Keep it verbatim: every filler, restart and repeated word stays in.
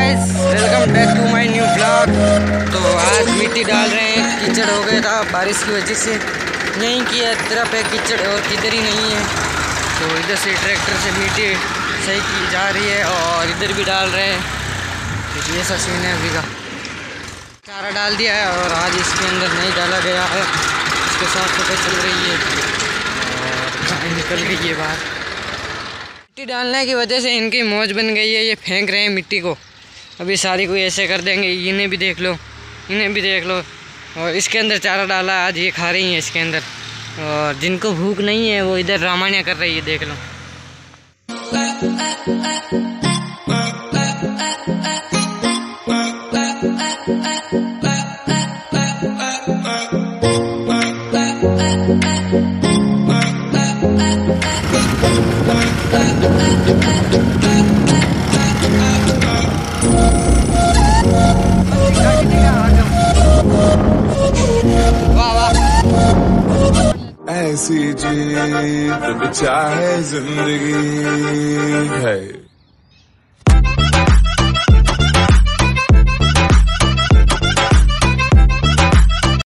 Guys, welcome back to my new vlog. तो आज मिट्टी डाल रहे हैं, कीचड़ हो गया था बारिश की वजह से। यहीं की तरफ है कीचड़ और किधर ही नहीं है। तो इधर से ट्रैक्टर से मिट्टी सही की जा रही है और इधर भी डाल रहे हैं। तो ये सा सीन है अभी का। चारा डाल दिया है और आज इसके अंदर नहीं डाला गया है, इसके साथ सफाई चल रही है और निकल गई है बाहर। मिट्टी डालने की वजह से इनकी मौज बन गई है, ये फेंक रहे हैं मिट्टी को। अभी सारी कोई ऐसे कर देंगे, इन्हें भी देख लो, इन्हें भी देख लो। और इसके अंदर चारा डाला, आज ये खा रही हैं इसके अंदर। और जिनको भूख नहीं है वो इधर रामायण कर रही है, देख लो। ऐसी जीत चाहे जिंदगी है।